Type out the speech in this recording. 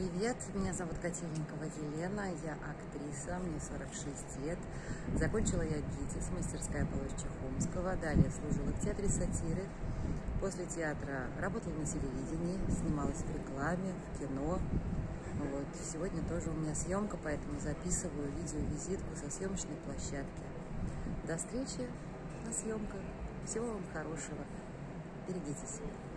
привет! Меня зовут Котельникова Елена, я актриса, мне 46 лет. Закончила я ГИТИС, мастерская Павла Чехомского, далее служила в театре сатиры. После театра работала на телевидении, снималась в рекламе, в кино. Вот. Сегодня тоже у меня съемка, поэтому записываю видеовизитку со съемочной площадки. До встречи на съемках. Всего вам хорошего. Берегите себя.